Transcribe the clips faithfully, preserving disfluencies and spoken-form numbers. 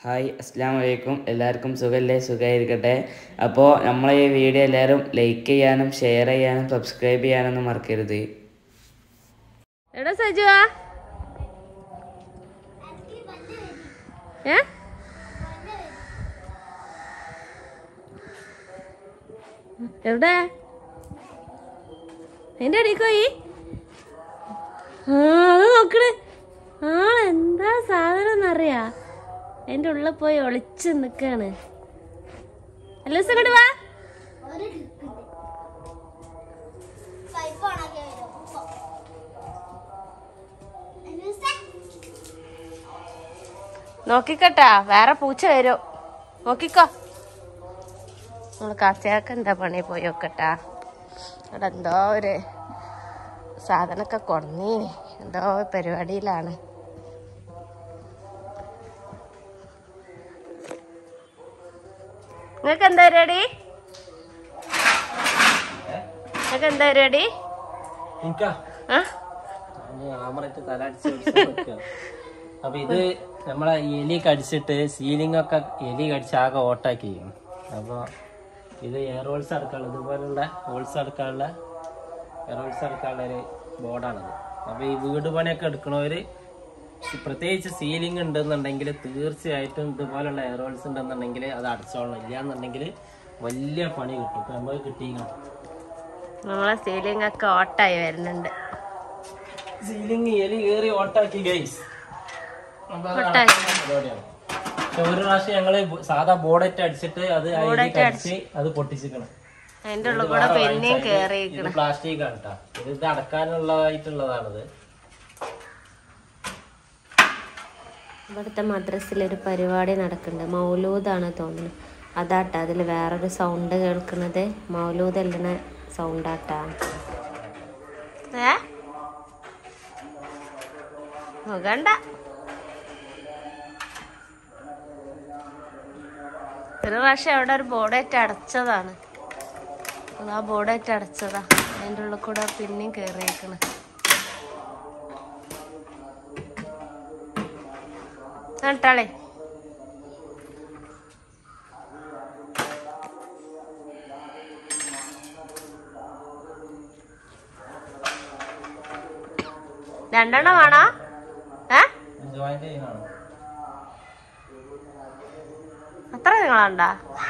Hi അസ്സലാമു അലൈക്കും. എല്ലാവർക്കും സുഖമല്ലേ? സുഖമായിരിക്കട്ടെ. അപ്പോൾ നമ്മളെ ഈ വീഡിയോ എല്ലാവരും ലൈക്ക് ചെയ്യാനും ഷെയർ ചെയ്യാനും സബ്സ്ക്രൈബ് ചെയ്യാനൊന്നും മറക്കരുത്. എടാ സജുവാ, ഏ എവിടെ എന്റെ അടിക്കോയി ആ നോക്കണേ. ആ എന്താ സാധനം എന്നറിയാ, എന്റെ ഉള്ളിൽ പോയി ഒളിച്ച് നിക്കാണ്. എല്ലാ ദിവസം ഇങ്ങോട്ട് വാ. നോക്കിക്കട്ടാ, വേറെ പൂച്ച വരും, നോക്കിക്കോ. നമ്മള് കാച്ചയാക്ക എന്താ പണി പോയി നോക്കട്ടാ. അവിടെ എന്തോ ഒരു സാധനമൊക്കെ കൊണ്ടീനി, എന്തോ പരിപാടിയിലാണ്. നിങ്ങക്ക് എന്താ പരിപാടി? നിങ്ങക്ക് എന്താ പരിപാടി? അപ്പൊ ഇത് നമ്മളെ എലി കടിച്ചിട്ട് സീലിംഗ് ഒക്കെ എലി കടിച്ച് ആകെ ഓട്ടാക്കി. അപ്പൊ ഇത് എയർ ഹോൾസ് അടക്കാനുള്ള ഇതുപോലുള്ള ഹോൾസ് അടക്കാനുള്ള എയർ ഹോൾസ് അടക്കാനുള്ള ഒരു ബോർഡാണത്. അപ്പൊ ഈ വീട് പണിയൊക്കെ എടുക്കണവര് പ്രത്യേകിച്ച് സീലിംഗ് ഉണ്ടെന്നുണ്ടെങ്കിൽ തീർച്ചയായിട്ടും ഇതുപോലുള്ള എയർ ഹോൾസ് ഉണ്ടെന്നുണ്ടെങ്കിൽ അത് അടച്ചോളണം. ഇല്ലാന്നുണ്ടെങ്കിൽ വലിയ പണി കിട്ടും. ഇപ്പൊ നമുക്ക് കിട്ടിയിരിക്കണം. നമ്മളെ സീലിംഗ് ഒക്കെ ഓട്ടായി വരുന്നുണ്ട്. സീലിംഗ് എലി കയറി ഓട്ടാക്കി ഗൈസ്. ഒരു പ്രാവശ്യം ഞങ്ങള് സാധാ ബോർഡറ്റ് അടിച്ചിട്ട് അത് അടിച്ച് അത് പൊട്ടിച്ചിക്കണം. അതിന്റെ ഉള്ളിൽ കൂടെ പിന്നെയും കേറിയിരിക്കണം. പ്ലാസ്റ്റിക് ആണ് കേട്ടോ. ഇത് ഇത് അടക്കാനുള്ളതായിട്ടുള്ളതാണിത്. ഇവിടുത്തെ മദ്രസിലൊരു പരിപാടി നടക്കുന്നുണ്ട്. മൗലൂദാണ് തോന്നുന്നു. അതാട്ടാ അതിൽ വേറൊരു സൗണ്ട് കേൾക്കുന്നത്. മൗലൂദ് എല്ലണ സൗണ്ടാട്ടാ. ഏ നോക്കണ്ട. ഒരു പ്രാവശ്യം അവിടെ ഒരു ബോർഡേറ്റ് അടച്ചതാണ്. ആ ബോർഡേറ്റ് അടച്ചതാ. അതിൻ്റെ ഉള്ളിൽ കൂടെ പിന്നെയും കേറിയേക്കണ്. കേട്ടാളേ, രണ്ടെണ്ണം വേണോ? ഏ അത്ര നിങ്ങളുണ്ടാ?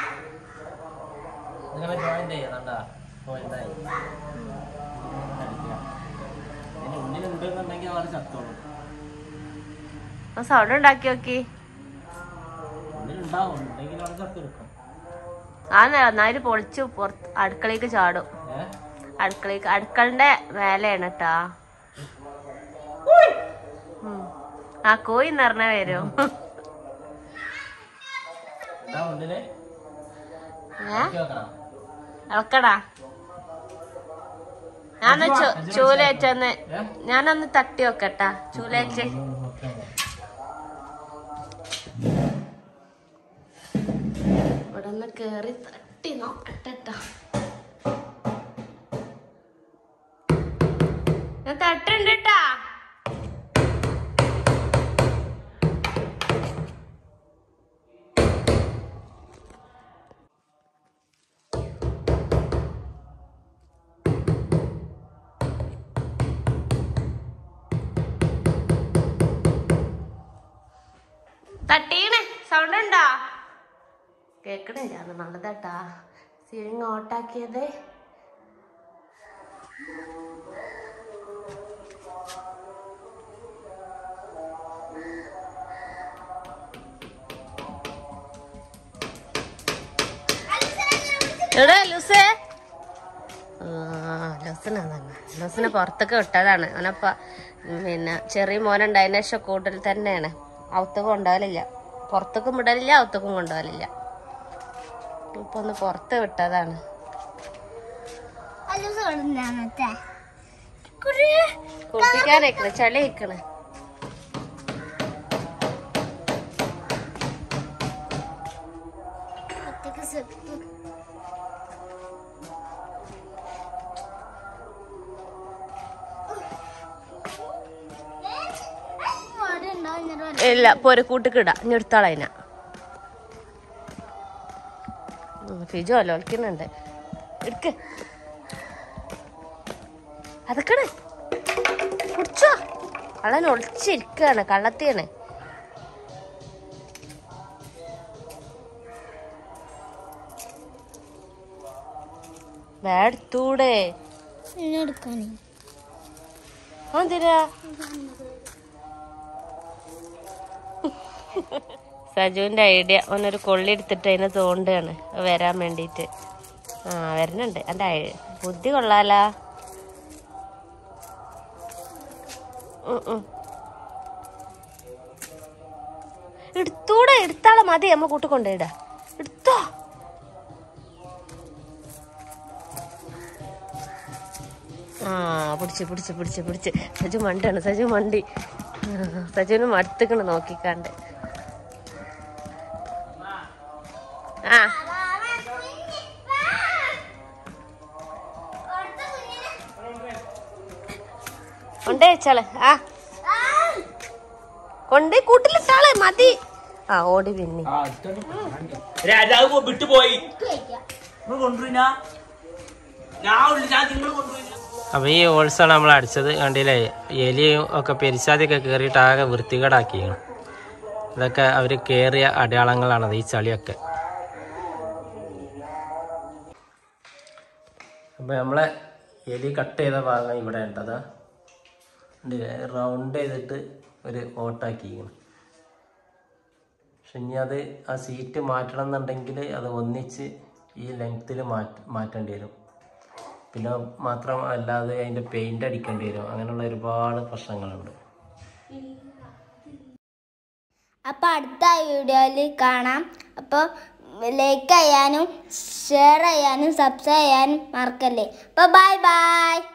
സൗണ്ട് ഉണ്ടാക്കി നോക്കി. ആ നന്നായിട്ട് പൊളിച്ചു പുറത്ത് അടുക്കളയ്ക്ക് ചാടും. അടുക്കളയ്ക്ക് അടുക്കളന്റെ മേലെയാണ് കേട്ടാ. ആ കോയി നിറഞ്ഞ വരും. ഇളക്കടാ. ഞാനൊന്ന് ചൂലേറ്റൊന്ന് ഞാനൊന്ന് തട്ടി വെക്കട്ടാ. ചൂലേറ്റ് ഇവിടെ ഒന്ന് കേറി തട്ടി നോക്കട്ടെട്ടാ. ഞാൻ തട്ടുണ്ട് ട്ടാ. തട്ടീണ് സൗണ്ട് ഉണ്ടോ? കേക്കണില്ല. നല്ലതാട്ടാ സീലിംഗ് ഓട്ടാക്കിയത്. എവിടെ ലൂസേ? ലൂസിനെ ലൂസിനെ പുറത്തൊക്കെ വിട്ടതാണ്. അവനപ്പ പിന്നെ ചെറിയ മോനുണ്ടായതിനു ശേഷം കൂടുതൽ തന്നെയാണ്. ഔത്തക്കും കൊണ്ടുപോകലില്ല, പുറത്തേക്കും വിടലില്ല, ഔത്തക്കും കൊണ്ടുപോകലില്ല. ഇപ്പൊ ഒന്ന് പുറത്ത് വിട്ടതാണ്. കുളിപ്പിക്കാനേക്കണ്, ചളി ഇക്കണ്. ഇല്ല പൊരക്കൂട്ടിക്ക് ഇടാ. ഇനി എടുത്താളതിനാ ഫിജു അല്ല ഒളിക്കുന്നുണ്ട്. എടുക്ക് അതൊക്കെ കുടിച്ചോ. കള്ളൻ ഒളിച്ചിരിക്കാണ്, കള്ളത്തിയാണ്. എടുത്തൂടെ എന്തിനാ? സജുവിന്റെ ഐഡിയ. ഓനൊരു കൊള്ളി എടുത്തിട്ട് അതിനെ തോണ്ടാണ് വരാൻ വേണ്ടിട്ട്. ആ വരുന്നുണ്ട്. എന്റെ ബുദ്ധി കൊള്ളാലാ. എടുത്തൂടെ, എടുത്താളെ മതി. അമ്മ കൂട്ടിക്കൊണ്ടിടാ. എടുത്തോ. ആ പിടിച്ച് പിടിച്ച് പിടിച്ച് പിടിച്ച്. സജു മണ്ടാണ്, സജു മണ്ടി. സജുവിന് മടുത്തിക്കണ് നോക്കിക്കാണ്ട്. ആ കൊണ്ടേ വെച്ചാളെ. ആ കൊണ്ടേ കൂട്ടിലിട്ടാളെ മതി. ആ ഓടി പിന്നെ രാജാവ് വിട്ടുപോയി. അപ്പൊ ഈ ഹോൾസാണ് നമ്മൾ അടിച്ചത്. കണ്ടില്ലേ, എലിയും ഒക്കെ പെരിശാദിയൊക്കെ കയറിയിട്ട് ആകെ വൃത്തികേടാക്കിയാണ്. ഇതൊക്കെ അവർ കയറിയ അടയാളങ്ങളാണത്, ഈ ചളിയൊക്കെ. അപ്പൊ നമ്മളെ എലി കട്ട് ചെയ്ത ഭാഗം ഇവിടെ ഉണ്ടതാ. റൗണ്ട് ചെയ്തിട്ട് ഒരു ഓട്ടാക്കിയിരിക്കണം. പക്ഷെ ഇനി അത് ആ സീറ്റ് മാറ്റണം എന്നുണ്ടെങ്കിൽ അത് ഒന്നിച്ച് ഈ ലെങ്ത്തിൽ മാറ്റ മാറ്റേണ്ടി വരും. പിന്നെ മാത്രം അല്ലാതെ അതിൻ്റെ പെയിൻ്റ് അടിക്കേണ്ടി വരും. അങ്ങനെയുള്ള ഒരുപാട് പ്രശ്നങ്ങളുണ്ട്. അപ്പോൾ അടുത്ത വീഡിയോയിൽ കാണാം. അപ്പോൾ ലൈക്ക് ചെയ്യാനും ഷെയർ ചെയ്യാനും സബ്സ്ക്രൈബ് ചെയ്യാനും മറക്കല്ലേ. അപ്പോൾ ബൈ ബൈ.